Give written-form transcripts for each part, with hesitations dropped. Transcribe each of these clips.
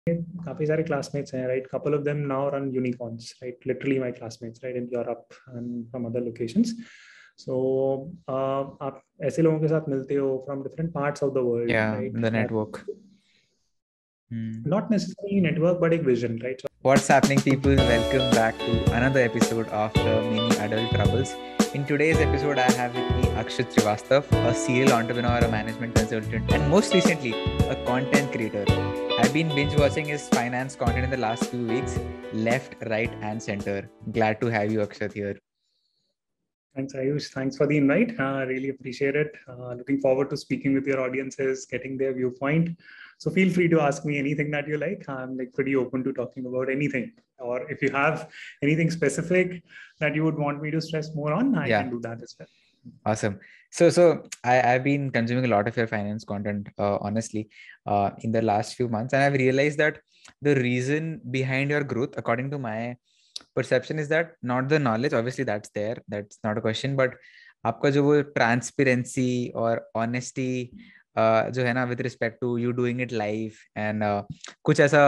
काफी सारे classmates हैं, right? Couple of them now run unicorns, right? Literally my classmates, right? In Europe and from other locations. So आप ऐसे लोगों के साथ मिलते हो from different parts of the world, Yeah, right? the network. Not necessarily network, but a vision, right? So, What's happening, people? Welcome back to another episode of the Mini Adult Troubles. In today's episode, I have with me Akshat Srivastav, a serial entrepreneur, a management consultant, and most recently, a content creator. I've been binge watching his finance content in the last few weeks, left, right, and center. Glad to have you, Akshat, here. thanks, Ayush. Thanks for the invite. Really appreciate it. Looking forward to speaking with your audiences, getting their viewpoint. So feel free to ask me anything that you like. I'm like pretty open to talking about anything. Or if you have anything specific that you would want me to stress more on, I can do that as well. Awesome. So I've been consuming a lot of your finance content, honestly, in the last few months, and I've realized that the reason behind your growth, according to my perception, is that not the knowledge. Obviously, that's there. That's not a question. But आपका जो वो transparency और honesty जो है ना with respect to you doing it live and कुछ ऐसा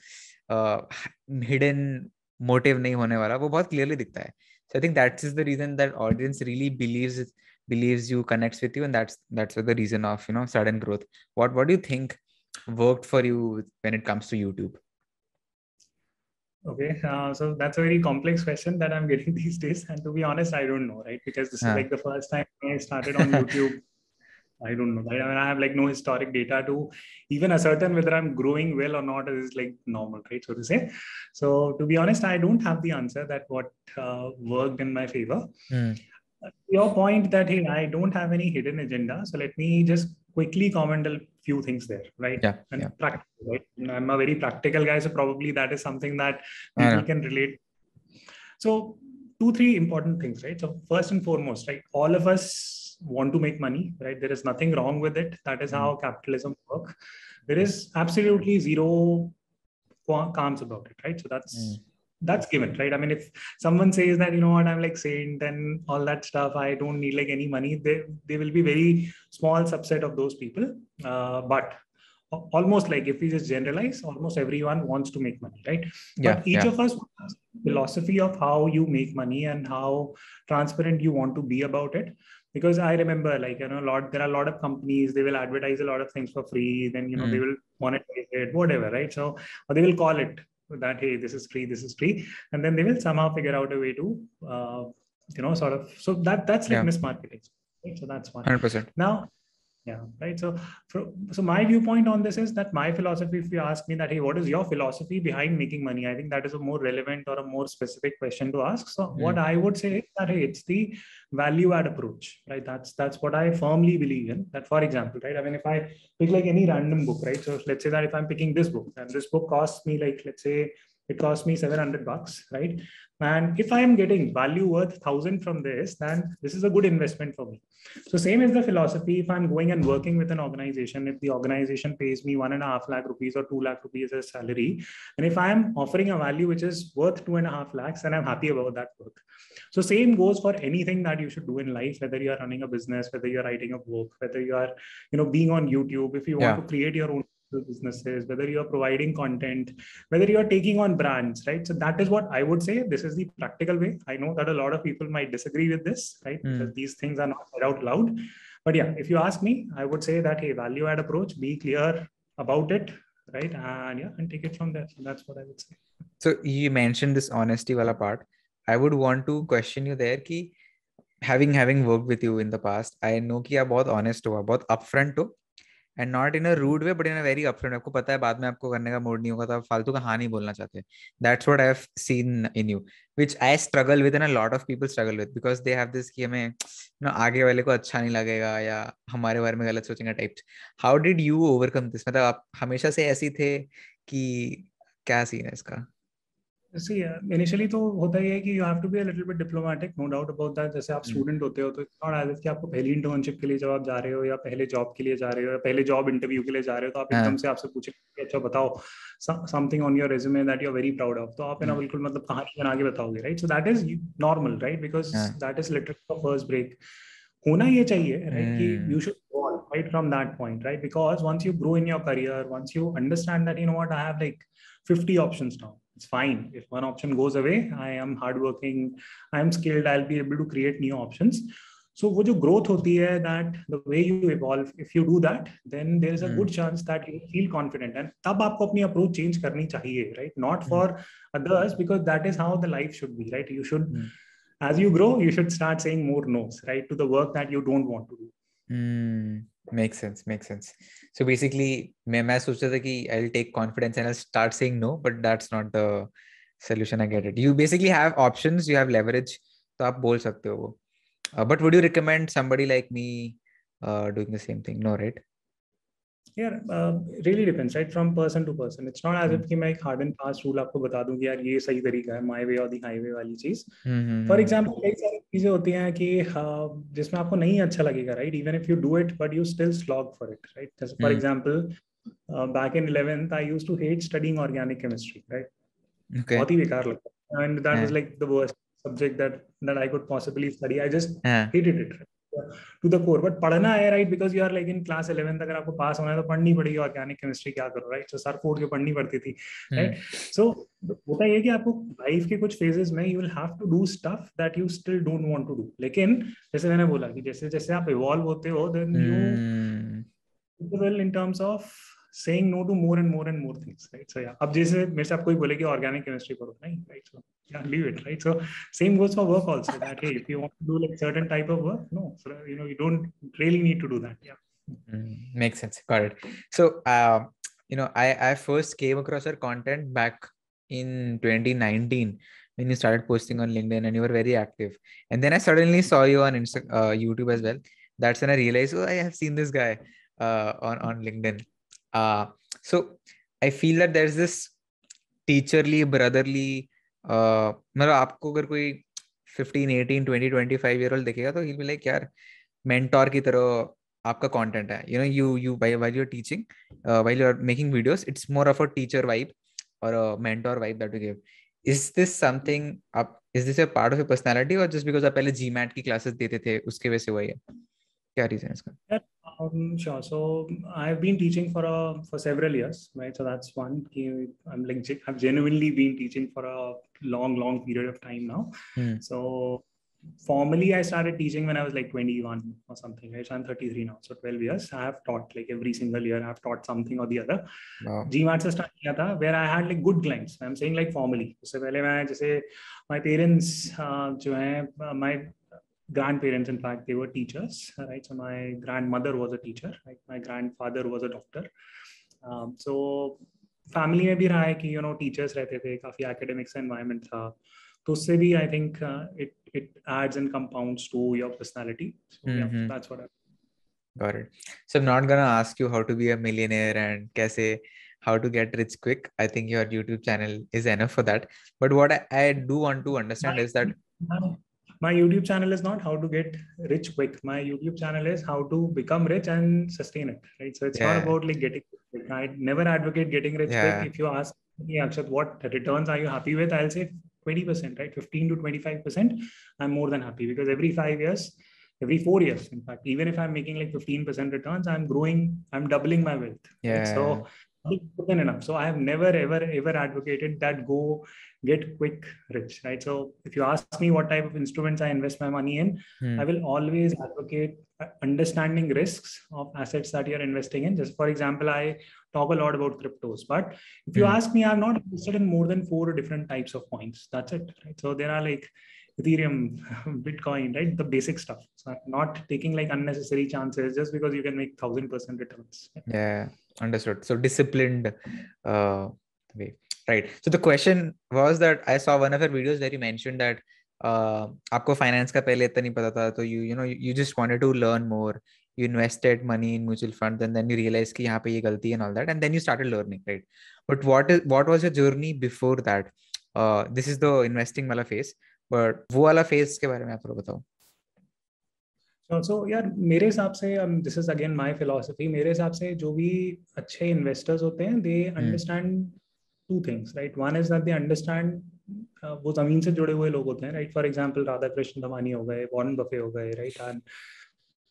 hidden motive नहीं होने वाला, वो बहुत clearly दिखता है. So I think that is the reason that audience really believes you, connects with you, and that's the reason of sudden growth. What do you think worked for you when it comes to YouTube? Okay, so that's a very complex question that I'm getting these days, and to be honest, I don't know, right? Because this is like the first time I started on YouTube. I don't know. I mean, I have like no historic data to even ascertain whether I'm growing well or not is like normal, right? So to say. So to be honest, I don't have the answer that what worked in my favor. Your point that, hey, I don't have any hidden agenda. So let me just quickly comment a few things there, right? Practical, right? I'm a very practical guy. So probably that is something that people can relate. So 2-3 important things, right? So first and foremost, right? All of us want to make money, right? There is nothing wrong with it. That is how capitalism works. There is absolutely zero qualms about it, right? So that's given, right? I mean, if someone says that, you know what, I'm like saint and all that stuff, I don't need like any money, they will be very small subset of those people. But almost like if we just generalize, almost everyone wants to make money, right? But each of us has a philosophy of how you make money and how transparent you want to be about it. Because I remember, like, there are a lot of companies, they will advertise a lot of things for free, then they will monetize it, whatever, right? So, or they will call it that, hey, this is free, and then they will somehow figure out a way to sort of, so that's like mismarketing, right? So that's one. 100%. Now, yeah, right. So my viewpoint on this is that my philosophy, if you ask me that, hey, what is your philosophy behind making money? I think that is a more relevant or a more specific question to ask. So what I would say is that, hey, it's the value add approach, right? That's what I firmly believe in. That, for example, right? I mean, if I pick like any random book, right? So let's say that if I'm picking this book and this book costs me like, let's say it cost me $700, right? And if I am getting value worth 1,000 from this, then this is a good investment for me. So same is the philosophy. If I'm going and working with an organization, if the organization pays me 1.5 lakh rupees or 2 lakh rupees as salary, and if I'm offering a value which is worth 2.5 lakhs, and I'm happy about that work. So same goes for anything that you should do in life, whether you are running a business, whether you're writing a book, whether you are, being on YouTube, if you want to create your own businesses, whether you're providing content, whether you're taking on brands, right? So that is what I would say. This is the practical way. I know that a lot of people might disagree with this, right? Because these things are not said out loud. But yeah, if you ask me, I would say that, hey, value add approach, be clear about it, right? And take it from there. So that's what I would say. So you mentioned this honesty wala part. I would want to question you there कि having worked with you in the past, I know कि आप बहुत honest हो, बहुत upfront हो, and not in a rude way, but in a very upfront. आपको पता है बाद में आपको करने का मूड नहीं होगा तो आप फालतू का हाँ नहीं बोलना चाहते. That's what I have seen in you, which I struggle with and a lot of people struggle with because they have this कि हमें आगे वाले को अच्छा नहीं लगेगा या हमारे बारे में गलत सोचेंगे types. How did you overcome this? मतलब आप हमेशा से ऐसी थे कि क्या सीन है इसका? See, initially तो होता ही है कि you have to be a little bit diplomatic, no doubt about that. जैसे आप स्टूडेंट होते हो तो इट्स नॉट एज कि आपको पहली इंटर्नशिप के लिए जब आप जा रहे हो या पहले जॉब के लिए जा रहे हो या पहले जॉब इंटरव्यू के लिए जा रहे हो तो आप एकदम से आपसे पूछेंगे अच्छा बताओ something on your resume that you are very proud of, तो आप ना बिल्कुल मतलब कहानी बना के बताओगे, right? So that is normal, right? Because that is literally the first break. होना ये चाहिए, right, कि you should evolve right from that point, right? Because once you grow in your career, once you understand that, you know what, I have like 50 options now, it's fine if one option goes away. I am hardworking, I am skilled, I'll be able to create new options. So वो जो growth होती है, that the way you evolve, if you do that, then there is a good chance that you feel confident, and तब आपको अपनी approach change करनी चाहिए, right? Not for others, because that is how the life should be, right? You should as you grow, you should start saying more no's, right, to the work that you don't want to do. Makes sense. So basically मैं सोच रहा था कि I'll take confidence and I'll start saying no, but that's not the solution. I get it. You basically have options, you have leverage, तो आप बोल सकते हो वो. But would you recommend somebody like me doing the same thing? No, right? Yeah, really depends, right, from person to person. It's not as if कि मैं एक hard and fast rule आपको बता दूं कि यार ये सही तरीका है, my way or the highway वाली चीज. For example, कई सारी चीजें होती हैं कि जिसमें आपको नहीं अच्छा लगेगा, right? Even if you do it, but you still slog for it, right? Just for example, back in 11th, I used to hate studying organic chemistry, right? Okay. बहुत ही बेकार लगता, and that was like the worst subject that I could possibly study. I just hated it, right? To the core. But पढ़ना है, right? Because you are like in class 11th, अगर आपको पास होना है तो पढ़नी पड़ेगी ऑर्गेनिक केमिस्ट्री, क्या करो, right? So सर फोड़ के पढ़नी पड़ती थी, right? So होता है कि आपको लाइफ के कुछ फेजेस में you will have to do stuff that you still don't want to do. लेकिन जैसे मैंने बोला कि जैसे जैसे आप इवॉल्व होते हो, then you will in terms of saying no to more and more things, right? So yeah, अब जैसे मेरे से आप कोई बोले कि ऑर्गेनिक केमिस्ट्री करो, नहीं, right? So yeah, leave it, right? So same goes for work also, that hey, if you want to do like certain type of work, no, so you know, you don't really need to do that. Yeah. Makes sense. Got it. So you know, I first came across your content back in 2019 when you started posting on LinkedIn and you were very active, and then I suddenly saw you on YouTube as well. That's when I realized, oh, I have seen this guy on LinkedIn. So I feel that there's this teacherly, brotherly, मतलब आपको अगर कोई 15, 18, 20, 25 year old देखेगा तो he'll be like, यार mentor की तरह आपका content है, you know, you while you're teaching, while you're making videos, it's more of a teacher vibe or a mentor vibe that you give. Is this something आप, is this a part of your personality or just because आप पहले GMAT की classes देते थे उसके वजह से हुआ है, क्या reason है इसका? Sure. So I've been teaching for several years, right? So that's one. I've genuinely been teaching for a long period of time now. So formally, I started teaching when I was like 21 or something, right? So I'm 33 now. So 12 years. I have taught like every single year. I've taught something or the other. Wow. GMAT से start किया था, where I had like good clients. I'm saying like formally. उससे पहले मैं जैसे my parents जो हैं, my grandparents, in fact, they were teachers, right? So my grandmother was a teacher, right? My grandfather was a doctor. So family में भी रहा है कि you know teachers रहते थे, काफी academics environment था, तो उससे भी I think it adds and compounds to your personality. So yeah, that's what I. Got it. So I'm not gonna ask you how to be a millionaire and कैसे how to get rich quick. I think your YouTube channel is enough for that. But what I do want to understand is that my YouTube channel is not how to get rich quick. My YouTube channel is how to become rich and sustain it, right? So it's not about like getting rich. I never advocate getting rich quick. If you ask me, Akshat, what returns are you happy with? I'll say 20%, right? 15 to 25%. I'm more than happy because every 5 years, every 4 years, in fact, even if I'm making like 15% returns, I'm growing, I'm doubling my wealth. Right? So enough. So I have never ever advocated that go get quick rich, right? So if you ask me what type of instruments I invest my money in, I will always advocate understanding risks of assets that you're investing in. Just for example, I talk a lot about cryptos, but if you ask me, I'm not interested in more than 4 different types of coins. That's it, right? So there are like Ethereum, Bitcoin, right? The basic stuff. So I'm not taking like unnecessary chances just because you can make 1000% returns. Yeah, understood. So disciplined way, right? So the question was that I saw one of your videos where you mentioned that आपको finance का पहले इतना नहीं पता था, तो you just wanted to learn more. You invested money in mutual funds and then you realized कि यहाँ पे ये गलती and all that, and then you started learning, right? But what was your journey before that? This is the investing वाला phase, but वो वाला phase के बारे में आप थोड़ा बताओ. So यार मेरे हिसाब से this is again my philosophy. मेरे हिसाब से जो भी अच्छे investors होते हैं, they understand two things, right? One is that they understand वो जमीन से जुड़े हुए लोग होते हैं, right? For example, Radha Krishna Dhamani हो गए, वॉरेन बफे हो गए, right? And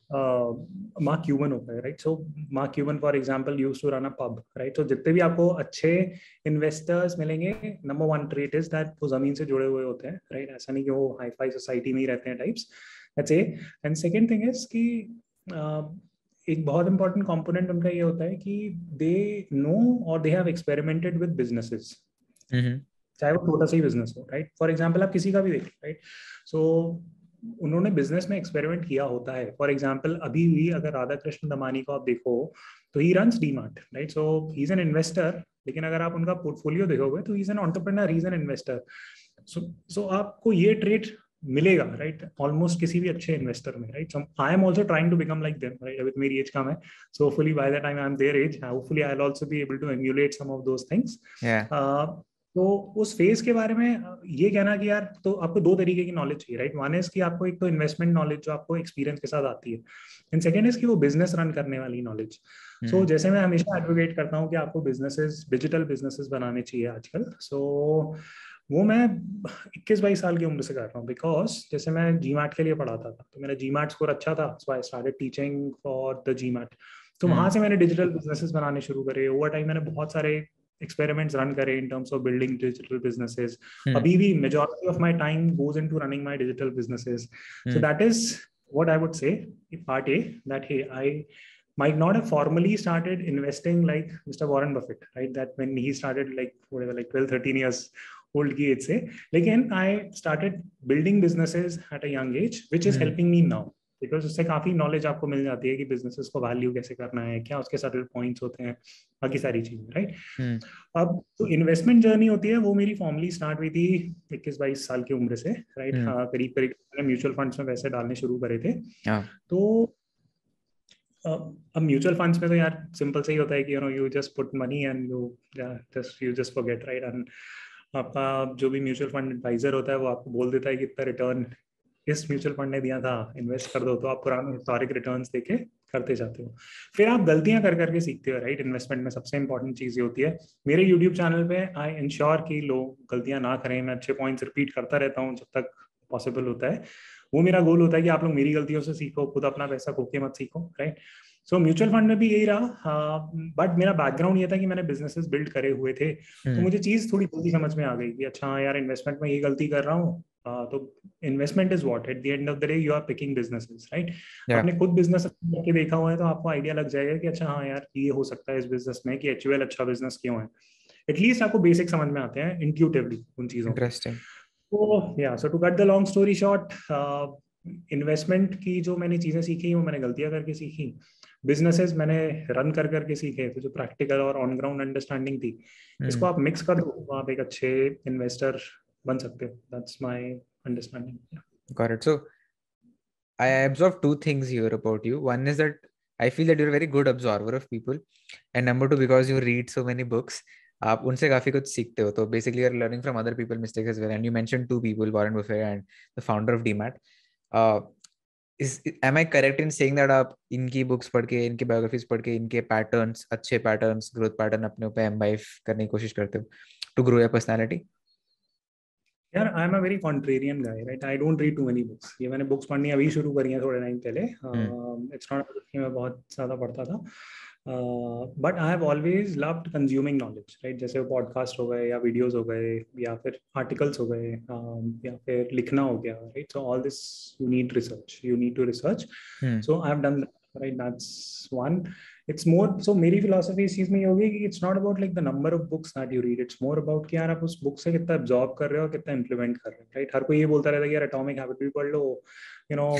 मार्क क्यूबन होता है, right. So Mark Cuban for example used to run a pub, right. तो जितने भी आपको अच्छे इन्वेस्टर्स मिलेंगे, number one trait is that वो जमीन से जुड़े हुए होते हैं, राइट. ऐसा नहीं कि वो हाई फाई सोसाइटी में ही रहते हैं types. That's a. And second thing is कि एक बहुत इंपॉर्टेंट कंपोनेंट उनका ये होता है कि दे नो और they have experimented with businesses, चाहे वो छोटा सा ही बिजनेस हो, राइट. फॉर एग्जाम्पल आप किसी का भी देखें, राइट. सो उन्होंने बिजनेस में एक्सपेरिमेंट किया होता है. फॉर एग्जाम्पल अभी भी अगर राधा कृष्ण दमानी को आप देखो तो he runs DMart, right. So he is an investor, लेकिन अगर आप उनका पोर्टफोलियो देखोगे तो he is an entrepreneur, he is an investor. So आपको ये ट्रेट मिलेगा, राइट, ऑलमोस्ट किसी भी अच्छे इन्वेस्टर में, right. I am also trying to become like them, right. अभी मेरी एज कम है, so hopefully by the time I am there age, hopefully I will also be able to emulate some of those things. तो उस phase के बारे में ये कहना कि यार, तो आपको दो तरीके की नॉलेज चाहिए, राइट. वन इज कि आपको एक तो इन्वेस्टमेंट नॉलेज जो आपको एक्सपीरियंस के साथ आती है, एंड सेकंड इज कि वो बिजनेस रन करने वाली नॉलेज. सो जैसे मैं हमेशा एडवोकेट करता हूँ कि आपको बिजनेसेस, डिजिटल बिजनेसेस बनाने चाहिए आजकल. सो वो मैं 21-22 साल की उम्र से कर रहा हूँ, बिकॉज जैसे मैं जीमैट के लिए पढ़ाता था तो मेरा जीमैट स्कोर अच्छा था, so I started teaching for the GMAT. तो वहां से मैंने डिजिटल बिजनेसेस बनाने शुरू करे. ओवर टाइम मैंने बहुत सारे experiments run करे in terms of building digital businesses. अभी भी majority of my time goes into running my digital businesses. So that is what I would say, part A, that hey, I might not have formally started investing like Mr. Warren Buffett, right? That when he started like whatever, like 12-13 years old की age से, लेकिन I started building businesses at a young age, which is helping me now. Because उससे काफी knowledge आपको मिल जाती है कि businesses को वैल्यू कैसे करना है, क्या उसके सटल पॉइंट्स होते हैं, बाकी सारी चीजें, राइट. अब तो इन्वेस्टमेंट जर्नी होती है वो मेरी फॉर्मली स्टार्ट हुई थी 21-22 साल की उम्र से, राइट. करीब करीब मैंने म्यूचुअल फंड्स में पैसे डालने शुरू करे थे. तो अब म्यूचुअल फंड्स में तो यार सिंपल से ही होता है कि you just put money and you just forget, right. And आपका जो भी म्यूचुअल फंड एडवाइजर होता है वो आपको बोल देता है कि इतना रिटर्न इस म्यूचुअल फंड ने दिया था, इन्वेस्ट कर दो. तो आप पुराने हिस्टोरिक रिटर्न्स देके करते जाते हो, फिर आप गलतियां कर करके सीखते हो, राइट. इन्वेस्टमेंट में सबसे इंपॉर्टेंट चीज ये होती है. मेरे यूट्यूब चैनल पे आई इंश्योर कि लोग गलतियां ना करें. मैं अच्छे पॉइंट्स रिपीट करता रहता हूँ जब तक पॉसिबल होता है. वो मेरा गोल होता है कि आप लोग मेरी गलतियों से सीखो, खुद अपना पैसा खो के मत सीखो, राइट. सो म्यूचुअल फंड में भी यही रहा. बट मेरा बैकग्राउंड ये था कि मैंने बिजनेसेस बिल्ड करे हुए थे. तो मुझे चीज थोड़ी जल्दी समझ में आ गई कि अच्छा यार, इन्वेस्टमेंट में ये गलती कर रहा हूँ. तो investment is what, at the end of the day you are picking businesses, right. आपने खुद बिजनेस करके देखा हुआ है तो आपको आइडिया लग जाएगा कि अच्छा हाँ यार, ये हो सकता है इस बिजनेस में, कि HUL अच्छा बिजनेस क्यों है. एटलीस्ट आपको बेसिक समझ में आते हैं इंट्यूटिवली उन चीजों. इंटरेस्टिंग. तो या so to cut the long story short, investment की जो मैंने चीजें सीखी वो मैंने गलतियां करके सीखी. बिजनेसेस मैंने रन कर करके सीखे. तो जो प्रैक्टिकल और ऑन ग्राउंड अंडरस्टैंडिंग थी, इसको आप मिक्स कर दो तो आप एक अच्छे इन्वेस्टर बन सकते हो. That's my understanding. Got it. So I observe two things here about you. One is that I feel that you're a very good observer of people, and number two, because you read so many books, आप उनसे काफी कुछ सीखते हो. तो basically you're learning from other people's mistakes as well. And you mentioned two people, Warren Buffett and the founder of DMAT. Am I correct in saying that आप इनकी books पढ़ के, इनकी बायोग्राफीज पढ़ के, इनके पैटर्न्स, अच्छे पैटर्न्स, ग्रोथ पैटर्न अपने ऊपर एम्बाइव करने की कोशिश करते हो टू ग्रो योर पर्सनालिटी? यार I am a very contrarian guy, right. I don't read too many books. ये मैंने बुक्स पढ़नी अभी शुरू करी है थोड़े टाइम पहले. इट्स नॉट कि मैं बहुत ज्यादा पढ़ता था, but I have always loved consuming knowledge, right. जैसे वो पॉडकास्ट हो गए या वीडियोस हो गए या फिर आर्टिकल्स हो गए, या फिर लिखना हो गया, right. So all this you need research, you need to research. So I have done that, right. That's one. It's more, so मेरी philosophy इस चीज में ये होगी कि it's not about like the number of books that you read. It's more about कि यार आप उस बुक से कितना absorb कर रहे हो, कितना implement कर रहे हो, right. हर कोई ये बोलता रहता है कि यार Atomic Habit भी पढ़ लो, you know,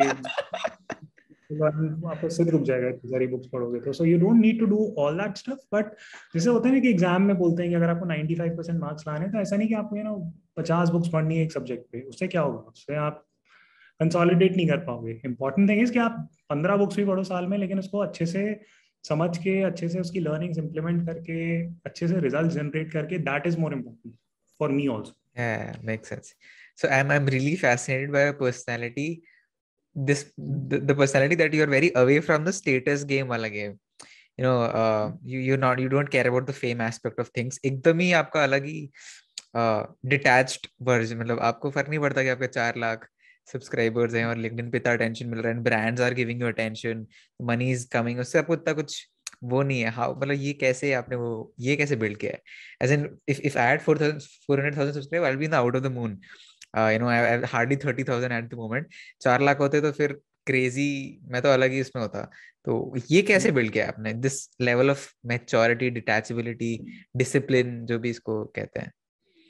आपको सिर रुक जाएगा इतनी सारी बुक्स पढ़ोगे तो. So you don't need to do all that stuff. But जैसे होता है ना कि एग्जाम में बोलते हैं कि अगर आपको 95% मार्क्स लाने हैं तो ऐसा नहीं कि आपको 50 बुक्स पढ़नी है एक सब्जेक्ट पे. उससे क्या होगा, उससे आप कंसोलिडेट नहीं कर पाओगे. इंपॉर्टेंट थिंग इज कि आप 15 बुक्स भी पढ़ो साल में, लेकिन उसको अच्छे से समझ के, अच्छे से उसकी लर्निंग्स इंप्लीमेंट करके, अच्छे से रिजल्ट जनरेट करके, that is more important for me also. Yeah, makes sense. So I'm really fascinated by your personality. The personality that you are very away from the status game wala game. You know, you don't care about the fame aspect of things. एकदम ही आपका अलग ही detached version. मतलब आपको फर्क नहीं पड़ता कि आपके 4 लाख सब्सक्राइबर्स हैं और लिंक्डइन पे इतना अटेंशन मिल रहा है, brands are giving you attention, money is coming, उससे आपको इतना कुछ वो नहीं है। हाउ, मतलब ये कैसे आपने वो ये कैसे बिल्ड किया है? As in if I had 400,000 subscriber, I will be in the out of the moon. I have hardly 30,000 at the moment. 4 lakh होते तो फिर क्रेजी, मैं तो अलग ही इसमें होता। तो ये कैसे बिल्ड किया आपने, this level of maturity, detachability, discipline, जो भी इसको कहते हैं?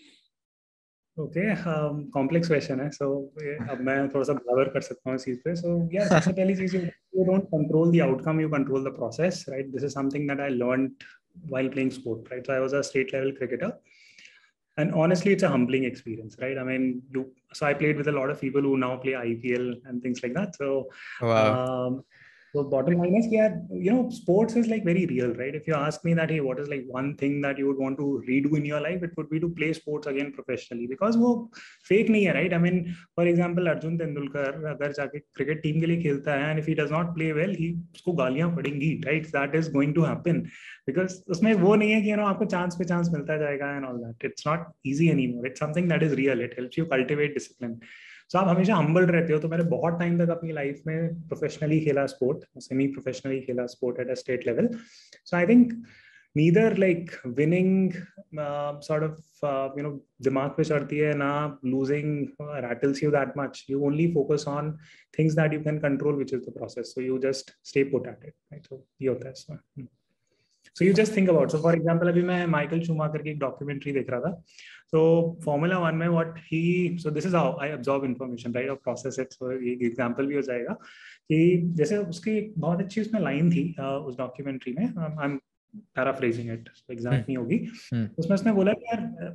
ओके, कॉम्प्लेक्स क्वेश्चन है। सो अब मैं थोड़ा सा ब्लावर कर सकता हूँ इस चीज पे। सो यार, सबसे पहली चीज, you don't control the outcome, you control the process, right? This is something that I learned while playing sport, right? So I was a state level cricketer, and honestly, it's a humbling experience, right? I mean, so I played with a lot of people who now play IPL and things like that. So वाह। um, so bottom line is, yeah, sports is like very real, right? If you ask me that, hey, what is like one thing that you would want to redo in your life, it would be to play sports again professionally, because वो fake नहीं है, right? I mean, for example, Arjun Tendulkar अगर जाके cricket team के लिए खेलता है, and if he does not play well, he उसको गालियां पड़ेंगी, right? That is going to happen, because उसमें वो नहीं है कि आपको चांस पे चांस मिलता जाएगा and all that. It's not easy anymore. It's something that is real. It helps you cultivate discipline. सो आप हमेशा हम्बल रहते हो। तो मैंने बहुत टाइम तक अपनी लाइफ में प्रोफेशनली खेला स्पोर्ट, सेमी प्रोफेशनली खेला sport at a state level. So I think neither like winning sort of दिमाग पे चढ़ती है ना, losing rattles you that much. You only focus on things that you can control, which is the process. So you just stay put at it, right? So ये होता है। So you just think about, so for example, अभी मैं Michael Schumacher की एक documentary देख रहा था। तो फॉर्मूला 1 में so this is how I absorb information, right, or process it. So एक एग्जांपल भी हो जाएगा कि जैसे उसकी एक बहुत अच्छी उसमें लाइन थी उस डॉक्यूमेंट्री में, I am paraphrasing it, exact नहीं होगी। उसमें उसने बोला कि यार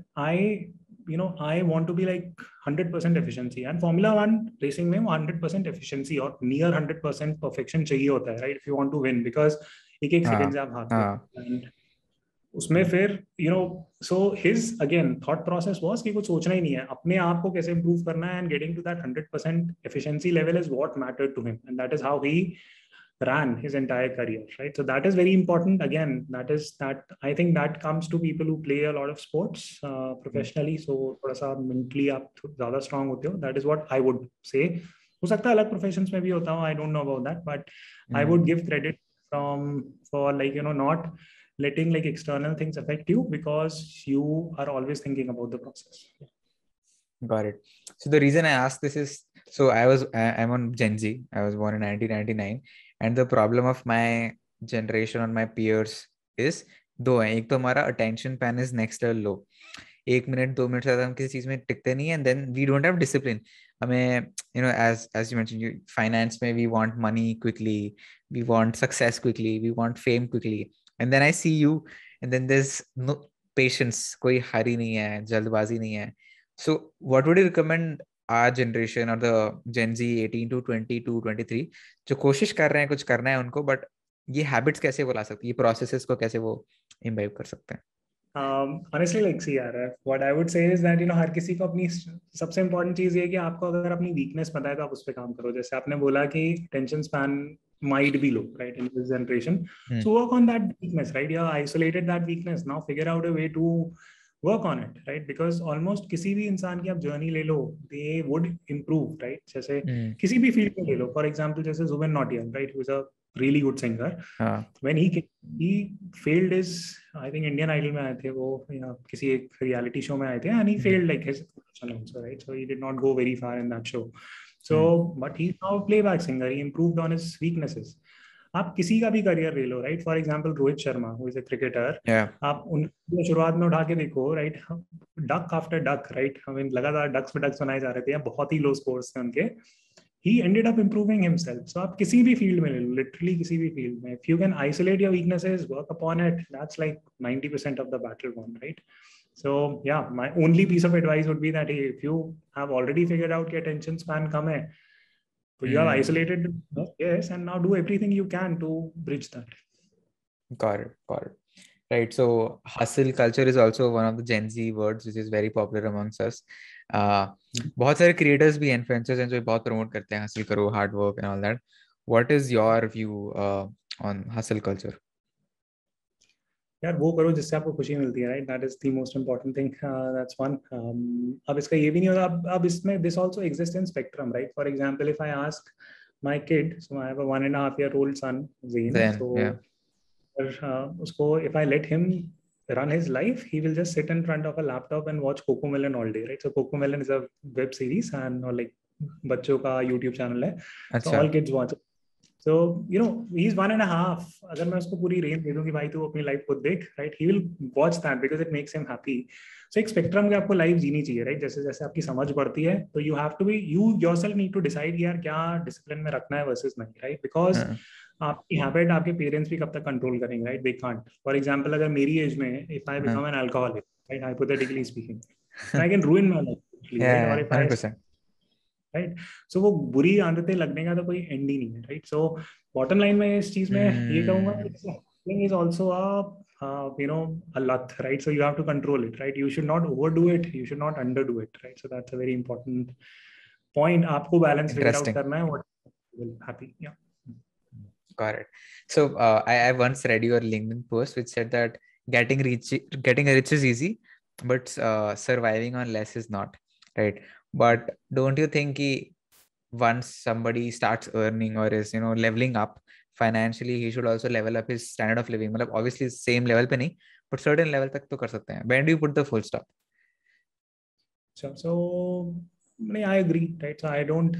I want to be like 100% efficiency, and Formula 1 racing में 100% efficiency और near 100% perfection चाहिए होता है, right, if you want to win, because एक एक सेकंड से आप हारते हो। उसमें फिर so his again thought process was कि कुछ सोचना ही नहीं है, अपने आप को कैसे इंप्रूव करना है, and getting to that 100% efficiency level is what mattered to him, and that is how he ran his entire career, right? So that is very important. Again, I think that comes to people who play a lot of sports professionally. So थोड़ा सा mentally आप ज़्यादा strong होते हो, that is what I would say. हो सकता है अलग प्रोफेशंस में भी होता हो, I don't know about that, but I would give credit for like not letting like external things affect you, because you are always thinking about the process. Got it. So the reason I asked this is, so I'm on Gen Z. I was born in 1999, and the problem of my generation and my peers is दो हैं। एक तो हमारा attention span is next level low, 1 minute 2 minute से ज्यादा हम किसी चीज में टिकते नहीं है, and then we don't have discipline. हमें as you mentioned, finance में we want money quickly, we want success quickly, we want fame quickly, and then I see you, and then there's no patience, कोई हरी नहीं है, जल्दबाजी नहीं है. So what would you recommend our generation or the Gen Z 18 to 22 23 जो कोशिश कर रहे हैं कुछ करना है उनको, बट ये हैबिट्स कैसे वो ला सकते हैं, ये प्रोसेसेस को कैसे वो इम्बाइब कर सकते हैं? Honestly, like, see, यार, what I would say is that हर किसी को अपनी सबसे इम्पोर्टेंट चीज ये है कि आपको अगर अपनी वीकनेस पता है तो आप उस पर काम करो। जैसे आपने बोला कि tension span might be low, right, in this generation. So work on that weakness, right? You have isolated that weakness. Now figure out a way to work on it, right? Because almost किसी भी इंसान की आप journey ले लो, they would improve, right? जैसे किसी भी field में ले लो, for example, जैसे Zubin Nautiyal, right, who is a really good singer. When he failed his, I think Indian Idol में आए थे वो, या किसी एक रियलिटी शो में आए थे, and he failed like his profession also, right? So he did not go very far in that show. So but he's now a playback singer. He improved on his weaknesses. आप किसी का भी career ले लो, right? For example Rohit Sharma, who is a cricketer, आप उनकी शुरुआत में उठा के देखो, right, duck after duck, right, हमें लगातार डक्स पे डक्स बनाए जा रहे थे, बहुत ही लो स्कोर्स थे उनके। he ended up improving himself. So आप किसी भी फील्ड में ले लो, लिटरली किसी भी फील्ड में, if you can isolate your weaknesses, work upon it, that's like 90% of the battle won, right? So yeah, my only piece of advice would be that, hey, if you have already figured out your attention span कम है, so you have isolated, yes, and now do everything you can to bridge that. Got it. Right. So hustle culture is also one of the Gen Z words which is very popular amongst us. बहुत सारे creators भी influencers हैं जो बहुत promote करते हैं hustle करो, hard work and all that. What is your view on hustle culture? यार वो करो जिससे आपको खुशी मिलती है, right? That is the most important thing, that's one. अब इसका ये भी नहीं होगा, अब इसमें this also exist in spectrum, right? For example if I ask my kid, so I have a 1.5 year old son Zain, Then, so yeah. उसको if I let him run his life, he will just sit in front of a laptop and watch Cocomelon all day, right? So Cocomelon is a web series and or like बच्चों का YouTube channel है, so अच्छा. all kids watch it. So you know he's 1.5. अगर मैं उसको पूरी range दे दूं कि भाई तू अपनी लाइफ खुद देख, right? He will watch that because it makes him happy. So एक स्पेक्ट्रम की आपको लाइफ जीनी चाहिए, राइट? जैसे जैसे आपकी समझ बढ़ती है तो you have to be, you yourself need to decide यार क्या डिसिप्लिन में रखना है वर्सेस नहीं, राइट? बिकॉज आपकी हैबिट आपके पेरेंट्स भी कब तक कंट्रोल करेंगे, right? They can't. For example अगर मेरी एज में if I become an alcoholic, right, hypothetically speaking, I can ruin my life, right? और Yeah, if I, 100%. Right, so वो बुरी आदतें लगने का तो कोई एंड ही नहीं है, राइट? सो बॉटम लाइन में इस चीज में ये कहूंगा is also you know a lot, right? So you have to control it, right? You should not overdo it, you should not underdo it, right? So that's a very important point. आपको balance figure out Interesting. करना है, what will happy, yeah. Got it. So I once read your LinkedIn post which said that getting rich is easy, but surviving on less is not, right? But don't you think once somebody starts earning or is leveling up financially, he should also level up his standard of living? मतलब obviously same level पे नहीं, but certain level तक तो कर सकते हैं. When do you put the full stop? So I agree, right? So I don't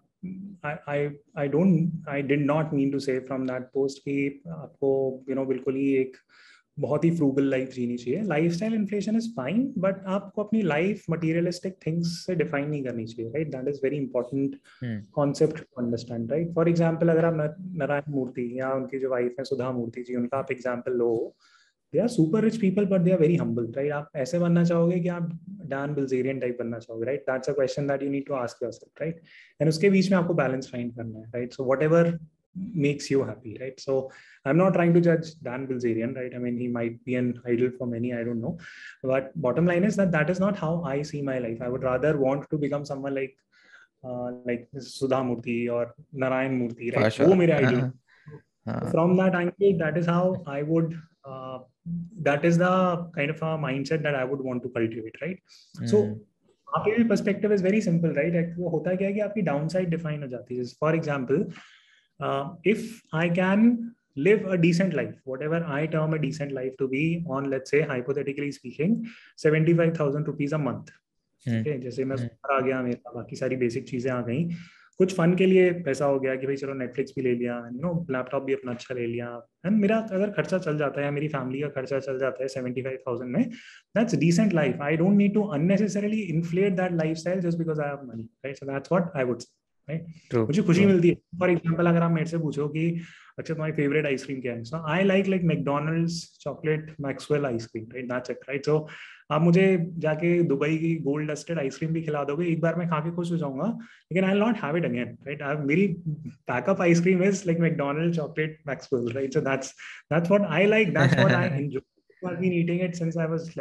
I did not mean to say from that post कि आपको बिल्कुल ही एक बहुत ही फ्रूगल लाइफ जीनी चाहिए. Lifestyle inflation is fine, but आपको अपनी लाइफ मटीरियलिस्टिक थिंग्स से डिफाइन नहीं करनी चाहिए, right? That is very important concept to understand, right? For example अगर आप नारायण मूर्ति या उनकी जो वाइफ है सुधा मूर्ति जी, उनका आप एग्जांपल लो, they are super rich people but they are very humble, right? आप ऐसे बनना चाहोगे कि आप डैन बिल्जेरियन टाइप बनना चाहोगे, right? That's a question that you need to ask yourself, right? And उसके बीच में आपको बैलेंस फाइंड करना है, right? So whatever makes you happy, right? So I'm not trying to judge Dan Bilzerian, right? I mean, he might be an idol for many, I don't know, but bottom line is that is not how I see my life. I would rather want to become someone like Sudha Murthy or Narayan Murthy, right? For sure. वो मेरे idol. From that angle, that is how I would that is the kind of a mindset that I would want to cultivate, right? So आपकी भी perspective is very simple, right? वो होता क्या है कि आपकी downside define हो जाती है. For example, if I can live a decent life, whatever I term a decent life to be, on let's say hypothetically speaking 75,000 rupees a month, okay? जैसे मैं आ गया, मेरा बाकी सारी बेसिक चीजें आ गई, कुछ फन के लिए पैसा हो गया कि भाई चलो नेटफ्लिक्स भी ले लिया, लैपटॉप भी अपना अच्छा ले लिया, एंड मेरा अगर खर्चा चल जाता है या मेरी फैमिली का खर्चा चल जाता है 75,000 में, that's decent life. I don't need to unnecessarily inflate that lifestyle just because I have money, right? So that's what I would say, right? मुझे खुशी मिलती है. फॉर एग्जांपल अगर आप मेरे से पूछो कि अच्छा तुम्हारी फेवरेट आइसक्रीम क्या है, so I like McDonald's chocolate Maxwell ice cream, right? That's it, right? So आप मुझे जाके दुबई की गोल्ड डस्टेड आइसक्रीम भी खिला दोगे, एक बार मैं खा के खुश हो जाऊंगा, लेकिन I will not have it again, right? मेरी backup ice cream is like McDonald chocolate Maxwell, right? So that's what I like, that's what I enjoy. I've been eating it since I was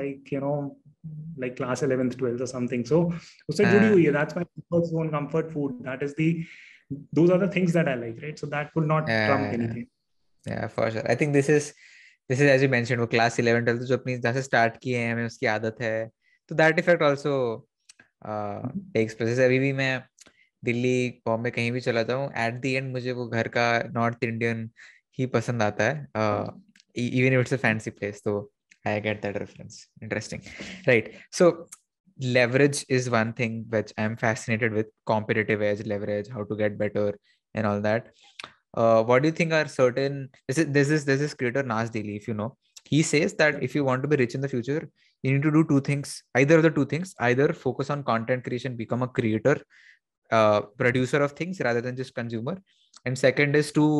like class 11th 12th or something, so usse judi hui hai. That's my comfort zone, comfort food. Those are the things that I like, right? So that could not trump anything. Yeah, for sure. I think this is as you mentioned, वो class 11 12 जो अपनी जैसे start किए हैं, हमें उसकी आदत है, तो that effect also takes place. अभी भी मैं दिल्ली बॉम्बे कहीं भी चला जाऊँ, at the end मुझे वो घर का नॉर्थ इंडियन ही पसंद आता है, even if it's a fancy place. So I get that reference. Interesting, right? So leverage is one thing which I'm fascinated with. Competitive edge, leverage, how to get better and all that. What do you think are certain, there's this creator Nas Daily, if you know, he says that if you want to be rich in the future, you need to do two things, either of the two things, either focus on content creation, become a creator, producer of things rather than just consumer, and second is to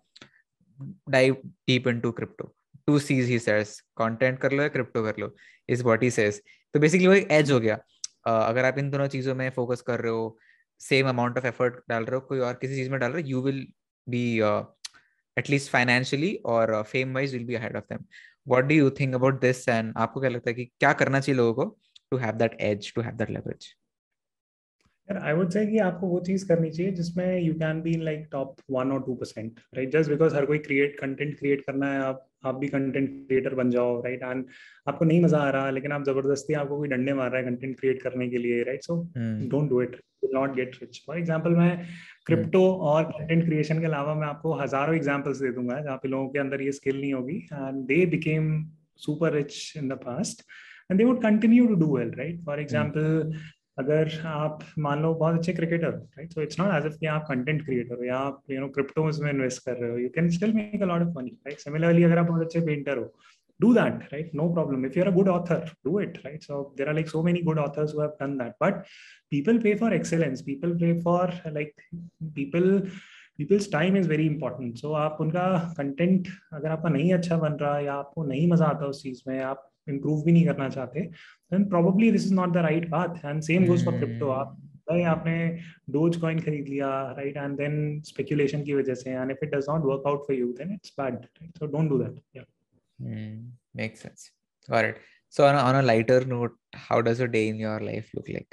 dive deep into crypto. 2 C's he says, content कर लो या crypto कर लो, is what he says. तो basically वो एक edge हो गया. अगर आप इन दोनों चीजों में फोकस कर रहे हो, सेम अमाउंट ऑफ एफर्ट डाल रहे हो, कोई और किसी चीज में डाल रहे हो, you will be at least financially or fame wise will be ahead of them. What do you think about this, and आपको क्या लगता है कि क्या करना चाहिए लोगों को to have that edge, to have that leverage? यार आई वुड से कि आपको वो चीज करनी चाहिए जिसमें you can be in like top 1 or 2%, right? Just because हर कोई कंटेंट क्रिएट करना है, आप भी कंटेंट क्रिएटर बन जाओ, राइट? एंड आपको नहीं मजा आ रहा, लेकिन आप जबरदस्ती, आपको कोई डंडे मार रहा है कंटेंट क्रिएट करने के लिए, right? So hmm don't do it, will not get rich. For example, मैं हम्म क्रिप्टो और कंटेंट क्रिएशन के अलावा मैं आपको हजारों एग्जाम्पल्स दे दूंगा जहाँ पे लोगों के अंदर ये स्किल नहीं होगी and they became super rich in the past and they would continue to do well, right? For hmm example, अगर आप मान लो बहुत अच्छे cricketer, right? So it's not as if कि आप कंटेंट क्रिएटर हो या आप क्रिप्टोज में इन्वेस्ट कर रहे हो, you can still make a lot of money, right? Similarly, अगर आप बहुत अच्छे पेंटर हो, do that, right? No problem. If you're a good author, do it, right? So there are like so many good authors who have done that, but people pay for excellence, people pay for like people people's time is very important. So आप उनका content अगर आपका नहीं अच्छा बन रहा या आपको नहीं मजा आता उस चीज में, आप improve भी नहीं करना चाहते, then probably this is not the right path. And same goes for crypto. आप भाई आपने डोज कॉइन खरीद लिया, राइट? एंड देन स्पेकुलेशन की वजह से, and if it does not work out for you, then it's bad, right? So don't do that. Makes sense. Got it. So on a lighter note, how does a day in your life look like?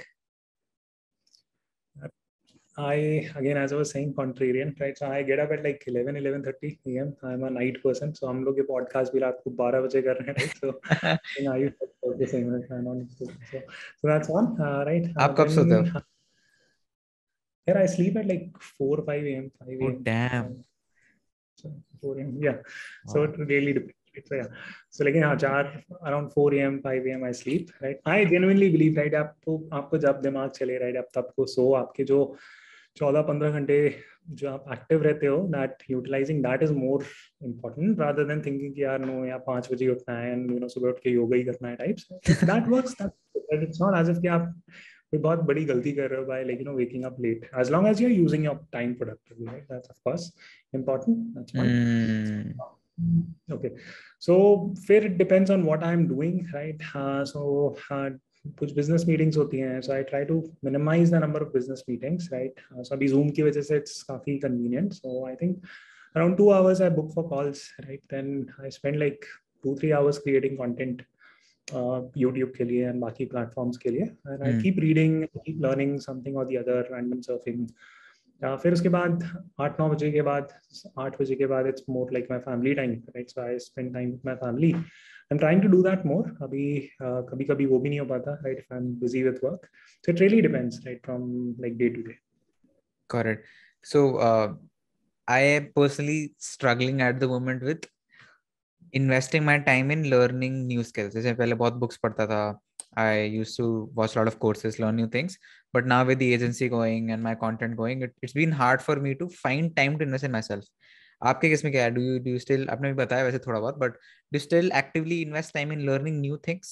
Again, as I was saying, contrarian, right? So I get up at like 11:30 a.m. I'm a night person. So हम लोग ये podcast भी रात को 12 बजे कर रहे हैं, right? So I think I used the same, right? I'm on, so that's one, right? आप कब सोते हो? Then here I sleep at like 4 5 a.m. 5 Oh a.m. damn. So 4 a.m. Yeah. So Wow. it really depends. Right? So yeah. So like around 4 a.m. 5 a.m. I sleep, right? I genuinely believe, right? आपको जब दिमाग चले, right? आप तब को सो, आपके जो 14-15 घंटे जो आप एक्टिव रहते हो, that utilizing that is more important rather than thinking कि यार नो, या 5 बजे उठना है एंड सुबह उठ के योगा ही करना है types. If that works, that it's not as if कि आप कोई बहुत बड़ी गलती कर रहे हो by like waking up late, as long as you are using your time productively, right? That's of course important, that's one. Hmm. Okay, so फिर it depends on what I'm doing, right? कुछ business meetings होती हैं, so I try to minimize the number of business meetings, right? So अभी Zoom की वजह से it's काफी convenient, so I think around 2 hours I book for calls, right? Then I spend like 2-3 hours creating content YouTube के लिए and बाकी platforms के लिए, and I Hmm. keep reading, keep learning something or the other, random surfing. फिर उसके बाद 8-9 बजे के बाद, 8 बजे के बाद it's more like my family time, right? So I spend time with my family, I am trying to do that more. अभी कभी कभी वो भी नहीं हो पाता, right? If I am busy with work, so it really depends, right, from like day to day. Correct. So I am personally struggling at the moment with investing my time in learning new skills. जैसे पहले बहुत books पढ़ता था. I used to watch a lot of courses, learn new things. But now with the agency going and my content going, it's been hard for me to find time to invest in myself. आपके case में क्या है? Do you still, आपने भी बताया वैसे थोड़ा बहुत, but do you still actively invest time in learning new things?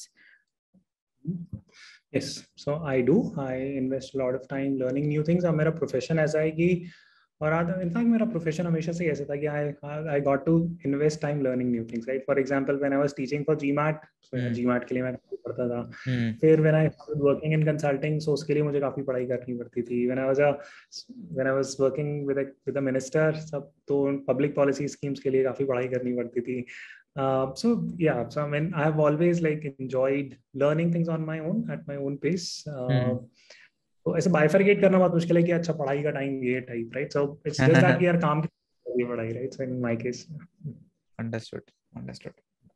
Yes, so I do. I invest a lot of time learning new things. अब मेरा प्रोफेशन ऐसा है कि, और इनफैक्ट मेरा प्रोफेशन हमेशा से ऐसा था कि I got to invest time learning new things, right? For example, when I was teaching for GMAT, so GMAT के लिए मैं काफी पढ़ता था। फिर when I was working in consulting, so उसके लिए मुझे काफी पढ़ाई करनी पड़ती थी। When I was working with a minister, सब तो पब्लिक पॉलिसी स्कीम्स के लिए काफी पढ़ाई करनी पड़ती थी। So yeah, so I mean, I have always like enjoyed learning things on my own at my own pace. तो ऐसे बाइफरकेट करना बहुत मुश्किल है कि अच्छा पढ़ाई का टाइम ये type, right? So it's just that कि यार काम की पढ़ाई, right? So in my case, Understood.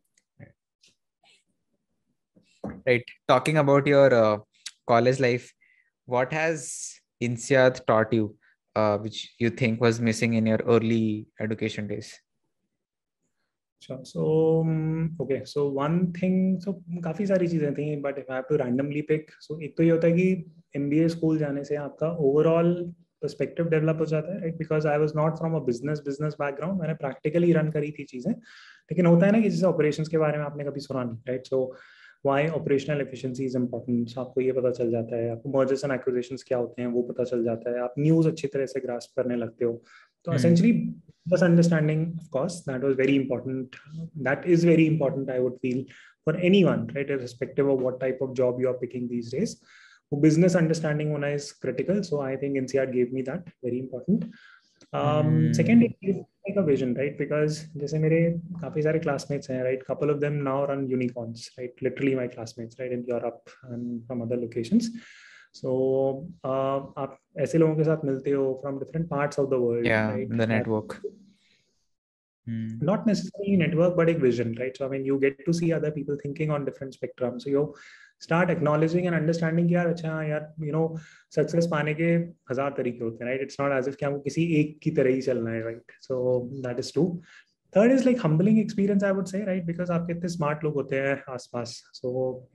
Right. Talking about your college life, what has INSEAD taught you, which you think was missing in your early education days? Sure. So okay, so one thing, so काफी सारी चीजें थी, but if I have to randomly pick, so एक तो ये होता है कि एमबीए स्कूल जाने से आपका ओवरऑल पर्सपेक्टिव डेवलप हो जाता है, right? Because I was not from a business background, मैंने प्रैक्टिकली रन करी थी चीजें, लेकिन होता है ना कि जैसे ऑपरेशंस के बारे में आपने कभी सुना नहीं, right? So why operational efficiency is important, आपको ये पता चल जाता है, आपको मर्जर्स एंड एक्विजिशंस क्या होते हैं वो पता चल जाता है, आप न्यूज अच्छी तरह से ग्रास्प करने लगते हो। तो essentially, just understanding, of course, that was very important. That is very important, I would feel, for anyone, right, irrespective of what type of job you are picking these days. Business understanding one is critical, so I think NCR gave me that, very important. Second is like a vision, right? Because जैसे मेरे काफी सारे classmates हैं, right? Couple of them now run unicorns, right? Literally my classmates, right, in Europe and from other locations. So आप ऐसे लोगों के साथ मिलते हो from different parts of the world, Yeah, right? the network. Not necessarily network, but a vision, right? So I mean, you get to see other people thinking on different spectrum. So you start acknowledging and understanding कि यार अच्छा यार success पाने के 1000 तरीके होते हैं, right? It's not as if कि हमको किसी एक की तरह ही चलना है, right? So that is two. Third is like humbling experience, I would say, right? Because आपके इतने smart लोग होते हैं आसपास. So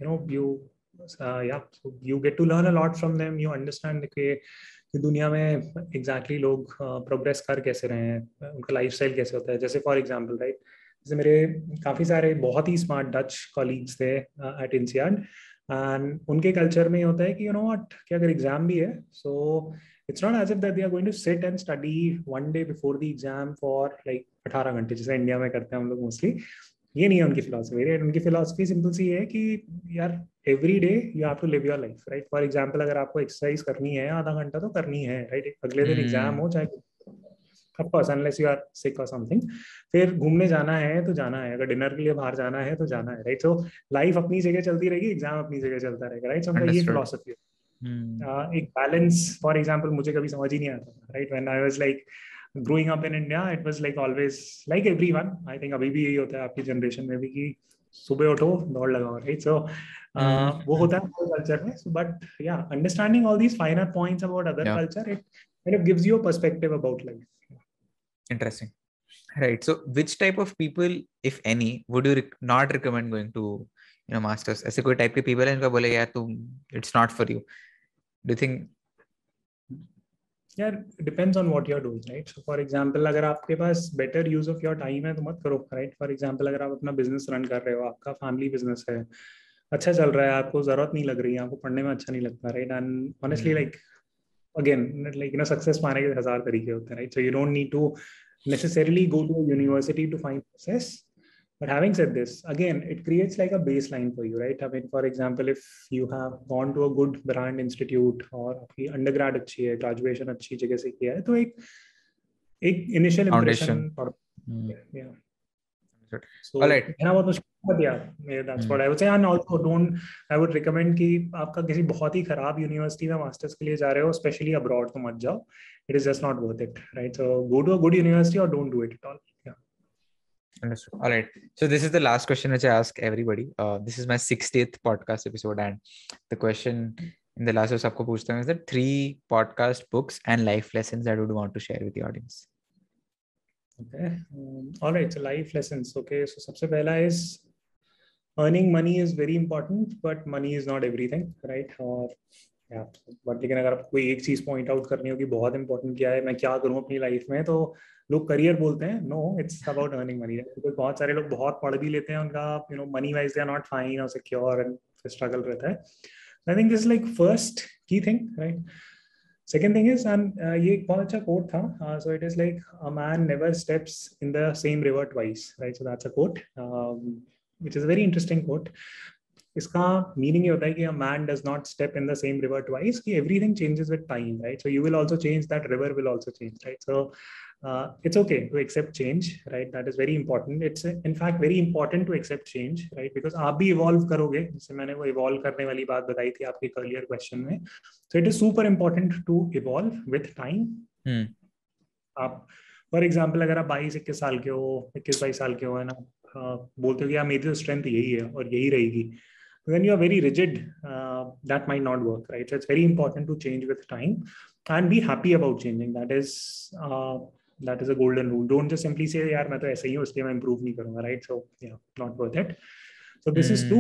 so you get to learn a lot from them. You understand कि दुनिया में एग्जैक्टली लोग प्रोग्रेस कर कैसे रहे हैं, उनका लाइफस्टाइल कैसे होता है. जैसे फॉर एग्जांपल, राइट, जैसे मेरे काफ़ी सारे बहुत ही स्मार्ट डच कॉलीग्स थे एट इंसियाड, एंड उनके कल्चर में ये होता है कि व्हाट, कि अगर एग्जाम भी है, so it's not as if that they are going to sit and study one day before the exam for like 18 घंटे, जैसे इंडिया में करते हैं हम लोग मोस्टली. ये नहीं है उनकी फिलोसफी, राइट. उनकी फिलोसफी सिंपल सी है कि यार every day you have to live your life, right. For example, अगर आपको एक्सरसाइज करनी है आधा घंटा तो करनी है, राइट. अगले दिन एग्जाम हो चाहे, of course unless you are sick और समथिंग. फिर घूमने जाना है तो जाना है, अगर डिनर के लिए बाहर जाना है तो जाना है, राइट. सो लाइफ अपनी जगह चलती रहेगी, एग्जाम अपनी जगह चलता रहेगा, राइट. उनका ये फिलोसफी है. एक बैलेंस, फॉर एग्जांपल, मुझे कभी समझ ही नहीं आता, right. When I was like growing up in India, it was like always like everyone, I think अभी भी यही होता है आपकी जनरेशन में भी, कि सुबह उठो दौड़ लगाओ, राइट. सो वो होता है कल्चर में. बट या understanding all these finer points about other culture, it kind of gives you a perspective about life. Interesting. Right. So which type of people, if any, would you not recommend going to masters? ऐसे कोई type के people हैं जिनका बोले यार तुम, it's not for you? Do you think? Yeah, it depends on what you're doing, right? So for example, अगर आपके पास better use of your time है तो मत करो, right? For example, अगर आप अपना business run कर रहे हो, आपका family business है, अच्छा चल रहा है, आपको जरूरत नहीं लग रही है, आपको पढ़ने में अच्छा नहीं लगता, right? And honestly, like again, like success पाने के 1000 तरीके होते हैं, right? So you don't need to necessarily go to a university to find success. But having said this, again, it creates like a baseline for you, right? I mean, for example, if you have gone to a good brand institute और आपकी undergrad अच्छी है, graduation अच्छी जगह से किया है, तो एक initial impression. Yeah. So, all right. But yeah, that's what I would say. And also I would recommend कि आपका किसी बहुत ही खराब यूनिवर्सिटी में मास्टर्स के लिए जा रहे हो, स्पेशली अब्रॉड, तो मत जाओ. It is just not worth it, right? So go to a good university or don't do it at all. Yeah. Understood. All right. So this is the last question which I ask everybody. This is my 60th podcast episode, and the question in the last of सबको पूछता हूँ is that 3 podcast books and life lessons that I would want to share with the audience. Okay. All right. So life lessons. Okay. So सबसे पहला is earning money is very important, but money is not everything, right? और but लेकिन अगर आपको कोई एक चीज point out करनी हो कि बहुत इंपॉर्टेंट क्या है, मैं क्या करूं अपनी लाइफ में, तो लोग करियर बोलते हैं. No, it's about earning money. Because बहुत सारे लोग बहुत पढ़ भी लेते हैं, उनका money wise they are not fine और सिक्योर एंड स्ट्रगल रहता है. I think this is like first की thing, right. Second thing is, and ये एक बहुत अच्छा कोट था. So it is like a man never steps in the same river twice, right. So that's a quote which is a very interesting quote. इसका meaning ये होता है कि a man does not step in the same river twice, कि everything changes with time, right? So you will also change, that river will also change, right? So it's okay to accept change, right? That is very important. It's in fact very important to accept change, right? Because आप भी evolve करोगे, जैसे मैंने वो evolve करने वाली बात बताई थी आपके earlier question में. So it is super important to evolve with time. आप फॉर एग्जाम्पल अगर आप 22-21 साल के हो, 21-22 साल के हो, है ना, बोलते हो कि यार मेरी तो स्ट्रेंथ यही है और यही रहेगी, when you are very rigid, that might not work, right? So it's very important to change with time and be happy about changing. That is a golden rule. Don't just simply say yaar main to aise hi hu isliye main improve nahi karunga, right? So yeah, not worth it. So this is 2.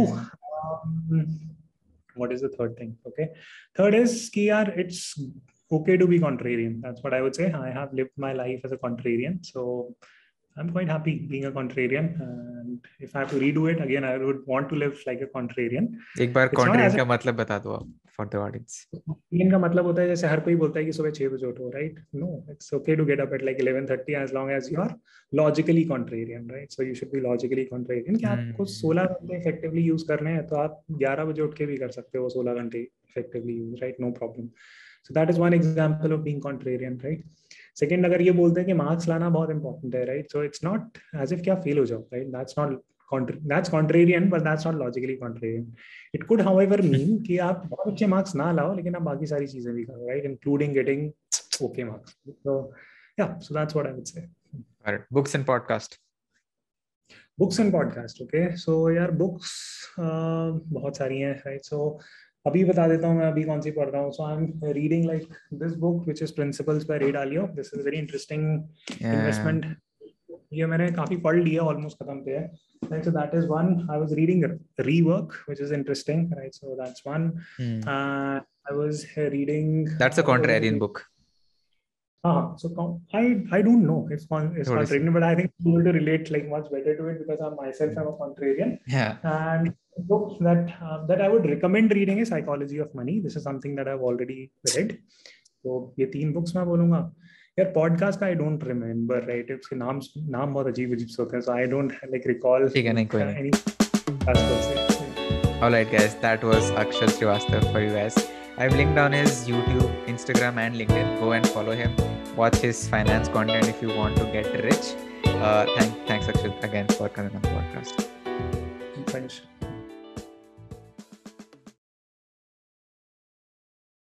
What is the third thing? Okay, third is ki yaar, it's okay to be contrarian. That's what I would say. I have lived my life as a contrarian, so I'm quite happy being a contrarian, and if I have to redo it again, I would want to live like a contrarian. एक बार contrarian का मतलब बता दो आप for the audience. Contrarian का मतलब होता है, जैसे हर कोई बोलता है कि सुबह 6 बजे उठो, right? No, it's okay to get up at like 11:30 as long as you are logically contrarian, right? So you should be logically contrarian. कि आपको 16 घंटे effectively use करने हैं, तो आप 11 बजे उठ के भी कर सकते हो 16 घंटे effectively use, right? No problem. So that is one example of being contrarian, right? Second, अगर ये बोलते हैं कि मार्क्स लाना बहुत इंपॉर्टेंट है, right, so it's not as if क्या फेल हो जाओ, right. That's not that's contrarian, but that's not logically contrarian. It could, however, mean कि आप बहुत अच्छे marks ना लाओ, लेकिन आप बाकी सारी चीजें भी करो, right? Including getting okay marks. So yeah, so that's what I would say. All right. Books and podcast. Books and podcast. Okay. So यार books बहुत सारी हैं, right? So अभी बता देता हूँ मैं अभी कौन सी पढ़ रहा हूँ. So I'm reading like this book which is Principles by Ray Dalio. This is a very interesting investment. ये मैंने काफी पढ़ लिया, almost खत्म पे है. Right, so that is one. I was reading Rework, which is interesting. Right, so that's one. I was reading. That's a contrarian book. So I don't know if it's contrarian, but I think I'm able to relate like much better to it because I myself am a contrarian. Yeah. And books that I would recommend reading is Psychology of Money. This is something that I've already read. So ये 3 books मैं बोलूँगा. यार podcast का I don't remember, right? इसके नाम बहुत अजीब से होते हैं, so I don't like recall. ठीक है, नहीं कोई नहीं. Alright guys, that was Akshat Srivastava for you guys. I've linked down his YouTube, Instagram and LinkedIn. Go and follow him. Watch his finance content if you want to get rich. Thanks Akshat again for coming on the podcast. Thanks.